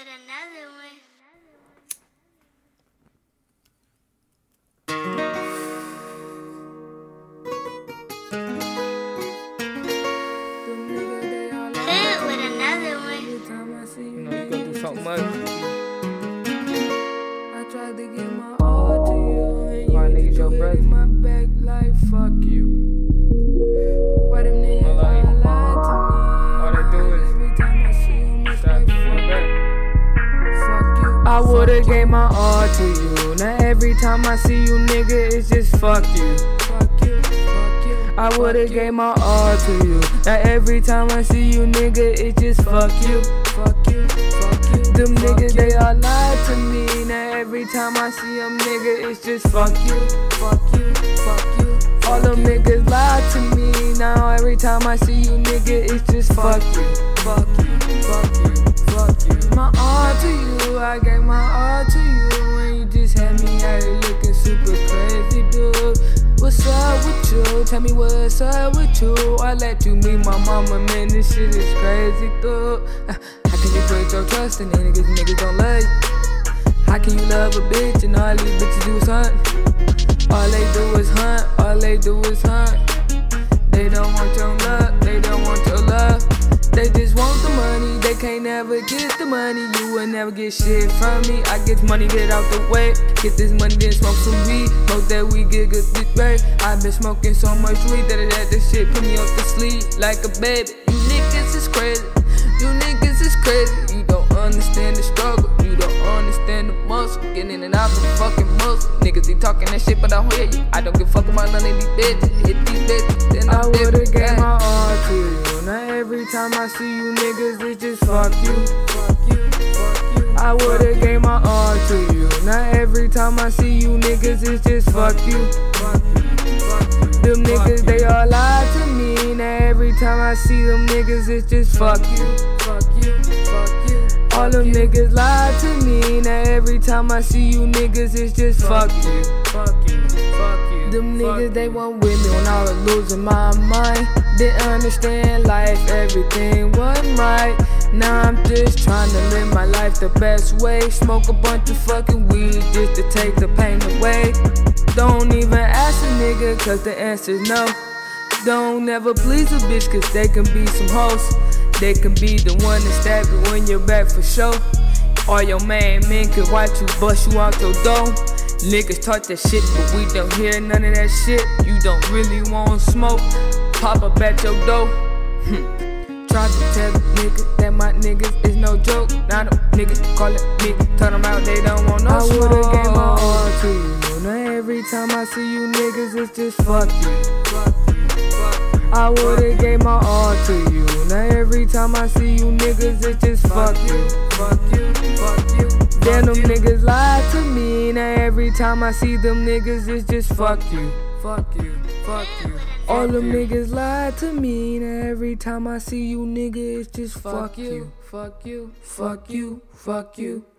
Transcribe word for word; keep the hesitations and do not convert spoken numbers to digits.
with another one. Hood with another one. You know, you go through so much. I tried to get my all to you, and My you niggas just your do it brother. in my back like fuck you. Why them niggas Well, like, all lied to me? all they do is every time I see them, it's try like to fall back. fuck you. I would've gave my all to you. Now every time I see you, nigga, it's just fuck you. Fuck you, fuck you. I would've gave my all to you. Now every time I see you, nigga, it's just fuck you. Fuck you, fuck you. Them niggas, they all lied to me. Now every time I see them, nigga, it's just fuck you. Fuck you, fuck you. All them niggas lied to me. Now every time I see you, nigga, it's just fuck you. Fuck you, fuck you, fuck you. My all to you, I gave my all to you. When you just had me out here looking super crazy, dude. What's up with you? Tell me what's up with you. I let you meet my mama, man, this shit is crazy, dude. Uh, How can you put your trust in niggas? Niggas don't love you. How can you love a bitch and all these bitches do is hunt? All they do is hunt, all they do is hunt. They don't want your love, they don't want your love. They just want the money, they can't never get the money. You will never get shit from me. I get money, get out the way. Get this money, then smoke some weed. Smoke that weed, get good, get right. I've been smoking so much weed that that this shit put me off to sleep like a baby. You niggas is crazy, you niggas is crazy. You don't understand the struggle, you don't understand the muscle. Getting in and out the fucking muscle. Niggas be talking that shit, but I don't hear you. I don't give a fuck about none of these bitches. Hit these bitches, then I'm I would've gave my all to you. Now every time I see you niggas, it's just fuck you. Fuck you, fuck you. I would've gave my all to you. Now every time I see you niggas, it's just fuck you. Fuck you, fuck you. Them niggas, they all lied to me. Now every time I see them niggas, it's just fuck you. Fuck you, fuck you. All them niggas lied to me. Now every time I see you niggas, it's just fuck you. Fuck you, fuck you. Them niggas, they weren't with me when I was losing my mind. Didn't understand life, everything wasn't right. Now I'm just trying to live my life the best way. Smoke a bunch of fucking weed just to take the pain away. Don't even ask a nigga, cause the answer's no. Don't ever please a bitch, cause they can be some hoes. They can be the one that stab you when you're back for show. Or your main man can watch you bust you out your door. Niggas talk that shit, but we don't hear none of that shit. You don't really want smoke, pop up at your door. Hm. Try to tell the nigga that my niggas is no joke. Now them niggas call it me, tell them out they don't want no I smoke. I would've gave my all to you. Now every time I see you niggas, it's just fuck you. Fuck you, fuck you. I would've gave my all to you. Now every time I see you niggas, it's just fuck you. Fuck you, fuck you. Then them niggas lied to me. Now every time I see them niggas, it's just fuck you. Fuck you, fuck you. All them niggas lied to me. Now every time I see you nigga, it's just fuck you. Fuck you, fuck you, fuck you.